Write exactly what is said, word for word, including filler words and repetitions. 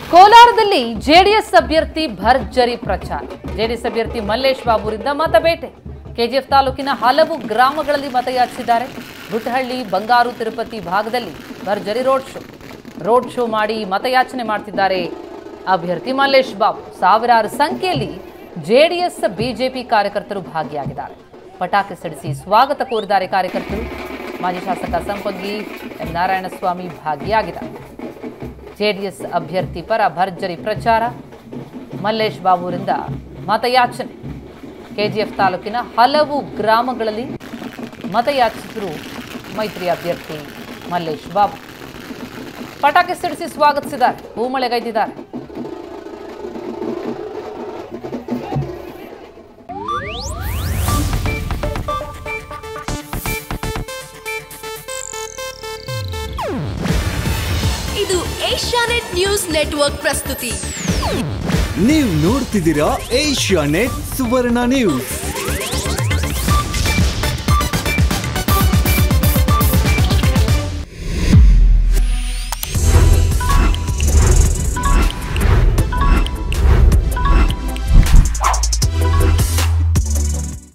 ಕೋಲಾರದಲ್ಲಿ ಜೆಡಿಎಸ್ ಅಭ್ಯರ್ಥಿ ಭರ್ಜರಿ ಪ್ರಚಾರ. ಜೆಡಿಎಸ್ ಅಭ್ಯರ್ಥಿ ಮಲ್ಲೇಶ್ ಬಾಬುರಿಂದ ಮತಬೇಟೆ. ಕೆಜಿಎಫ್ ತಾಲೂಕಿನ ಹಲವು ಗ್ರಾಮಗಳಲ್ಲಿ ಮತಯಾಚಿಸಿದ್ದಾರೆ. ಗುಟ್ಟಹಳ್ಳಿ, ಬಂಗಾರು, ತಿರುಪತಿ ಭಾಗದಲ್ಲಿ ಭರ್ಜರಿ ರೋಡ್ ಶೋ ರೋಡ್ ಶೋ ಮಾಡಿ ಮತಯಾಚನೆ ಮಾಡ್ತಿದ್ದಾರೆ ಅಭ್ಯರ್ಥಿ ಮಲ್ಲೇಶ್ ಬಾಬು. ಸಾವಿರಾರು ಸಂಖ್ಯೆಯಲ್ಲಿ ಜೆಡಿಎಸ್ ಬಿಜೆಪಿ ಕಾರ್ಯಕರ್ತರು ಭಾಗಿಯಾಗಿದ್ದಾರೆ. ಪಟಾಕಿ ಸಿಡಿಸಿ ಸ್ವಾಗತ ಕೋರಿದ್ದಾರೆ ಕಾರ್ಯಕರ್ತರು. ಮಾಜಿ ಶಾಸಕ ಸಂಪಂಗಿ ಎಂ ನಾರಾಯಣಸ್ವಾಮಿ ಭಾಗಿಯಾಗಿದ್ದಾರೆ. ಜೆಡಿಎಸ್ ಅಭ್ಯರ್ಥಿ ಪರ ಭರ್ಜರಿ ಪ್ರಚಾರ. ಮಲ್ಲೇಶ್ ಬಾಬುರಿಂದ ಮತಯಾಚನೆ. ಕೆಜಿಎಫ್ ತಾಲೂಕಿನ ಹಲವು ಗ್ರಾಮಗಳಲ್ಲಿ ಮತಯಾಚಿಸಿದರು ಮೈತ್ರಿ ಅಭ್ಯರ್ಥಿ ಮಲ್ಲೇಶ್ ಬಾಬು. ಪಟಾಕಿ ಸಿಡಿಸಿ ಸ್ವಾಗತಿಸಿದ್ದಾರೆ, ಹೂಮಳೆಗೈದಿದ್ದಾರೆ. ಇದು ಏಷ್ಯಾನೆಟ್ ನ್ಯೂಸ್ ನೆಟ್ವರ್ಕ್ ಪ್ರಸ್ತುತಿ. ನೀವು ನೋಡ್ತಿದ್ದೀರಾ ಏಷ್ಯಾನೆಟ್ ಸುವರ್ಣ ನ್ಯೂಸ್.